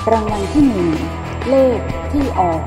รางวัลที่ 1เลขที่ออก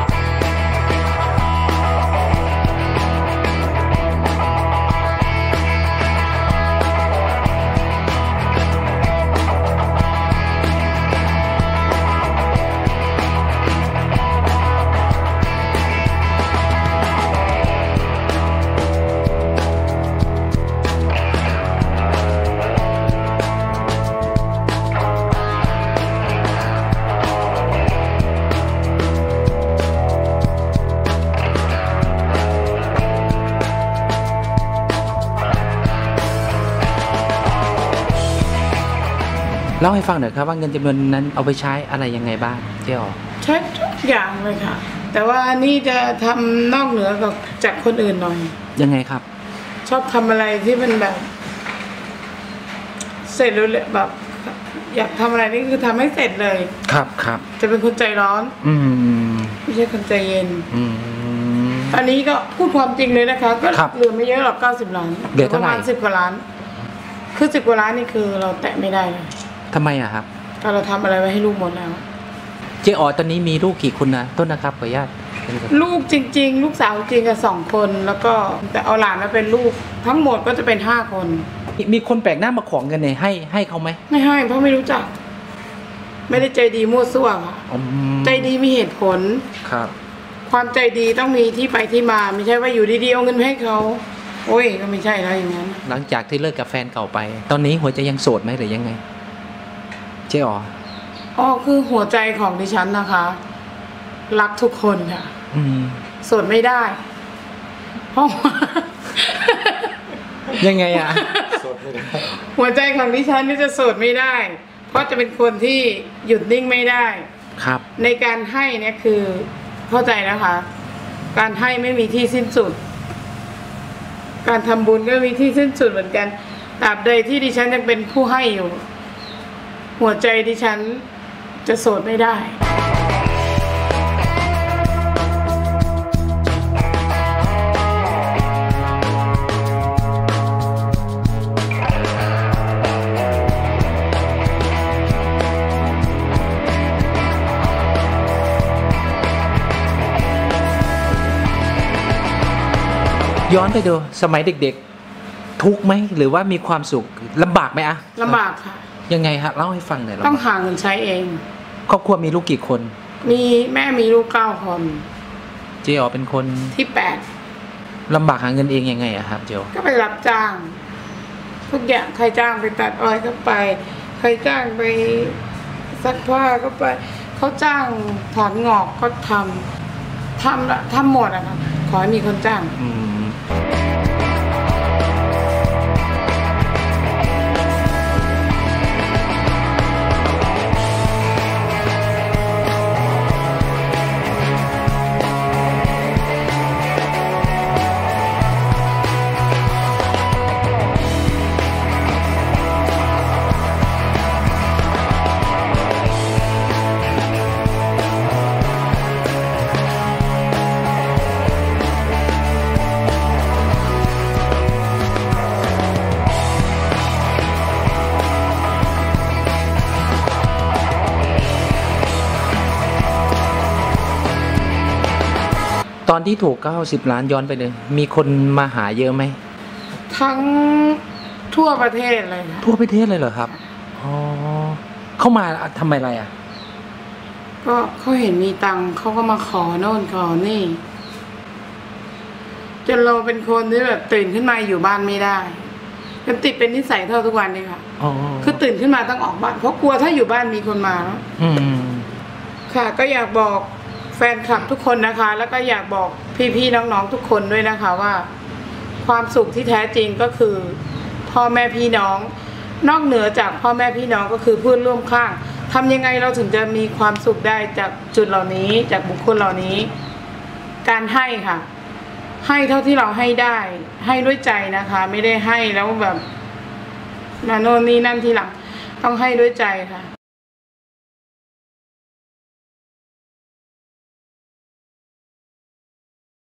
เล่าให้ฟังหน่อยครับว่าเงินจำนวนนั้นเอาไปใช้อะไรยังไงบ้างเจ๊อ๋อใช้ทุกอย่างเลยค่ะแต่ว่านี่จะทำนอกเหนือกับจากคนอื่นหน่อยยังไงครับชอบทำอะไรที่มันแบบเสร็จเลยแบบอยากทำอะไรนี่คือทำให้เสร็จเลยครับจะเป็นคนใจร้อนไม่ใช่คนใจเย็นตอนนี้ก็พูดความจริงเลยนะคะก็เหลือไม่เยอะหรอก90 ล้านเหลือประมาณ 10 กว่าล้านคือ10 กว่าล้านนี่คือเราแตะไม่ได้เลยทำไมอะครับถ้าเราทำอะไรไว้ให้ลูกหมดแล้วเจ๊อ๋อตอนนี้มีลูกกี่คนนะต้นนะครับขออนุญาตลูกจริงๆลูกสาวจริงกับ2 คนแล้วก็แต่เอาหลานมาเป็นลูกทั้งหมดก็จะเป็น5 คนมีคนแปลกหน้ามาขอเงินเนี่ยให้เขาไหมไม่ให้เพราะไม่รู้จักไม่ได้ใจดีมั่วซั่วค่ะใจดีมีเหตุผลครับความใจดีต้องมีที่ไปที่มาไม่ใช่ว่าอยู่ดีๆเอาเงินให้เขาโอ้ยก็ไม่ใช่แล้วอย่างนั้นหลังจากที่เลิกกับแฟนเก่าไปตอนนี้หัวใจยังโสดไหมหรือยังไงเจ๊อ๋อคือหัวใจของดิฉันนะคะรักทุกคนค่ะโสดไม่ได้เพราะยังไงอะหัวใจของดิฉันนี่จะโสดไม่ได้เพราะจะเป็นคนที่หยุดนิ่งไม่ได้ครับในการให้เนี่ยคือเข้าใจนะคะการให้ไม่มีที่สิ้นสุดการทำบุญก็มีที่สิ้นสุดเหมือนกันตราบใดที่ดิฉันยังเป็นผู้ให้อยู่หัวใจดิฉันจะโสดไม่ได้ย้อนไปดูสมัยเด็กๆทุกไหมหรือว่ามีความสุขลำบากไหมอะลำบากค่ะยังไงฮะเล่าให้ฟังหน่อยต้องหาเงินใช้เองครอบครัวมีลูกกี่คนมีแม่มีลูก9 คนเจ๊อ๋อเป็นคนที่8 ลำบากหาเงินเองยังไงอะครับเจ๊อ๋อก็ไปรับจ้างทุกอย่างใครจ้างไปตัดอ้อยก็ไปใครจ้างไปซักผ้าก็ไปเขาจ้างถอนงอกก็ทำหมดอะครับขอให้มีคนจ้างตอนที่ถูก90 ล้านย้อนไปเลยมีคนมาหาเยอะไหมทั้งทั่วประเทศเลยทั่วประเทศเลยเหรอครับอ๋อเข้ามาทำอะไรอ่ะก็เขาเห็นมีตังค์เขาก็มาขอโน่นขอนี่จนเราเป็นคนที่แบบตื่นขึ้นมาอยู่บ้านไม่ได้มันติดเป็นนิสัยเท่าทุกวันเลยค่ะคือตื่นขึ้นมาต้องออกบ้านเพราะกลัวถ้าอยู่บ้านมีคนมาแล้วค่ะก็อยากบอกแฟนคลับทุกคนนะคะแล้วก็อยากบอกพี่ๆน้องๆทุกคนด้วยนะคะว่าความสุขที่แท้จริงก็คือพ่อแม่พี่น้องนอกเหนือจากพ่อแม่พี่น้องก็คือเพื่อนร่วมข้างทำยังไงเราถึงจะมีความสุขได้จากจุดเหล่านี้จากบุคคลเหล่านี้การให้ค่ะให้เท่าที่เราให้ได้ให้ด้วยใจนะคะไม่ได้ให้แล้วแบบโน่นนี่นั่นทีหลังต้องให้ด้วยใจค่ะ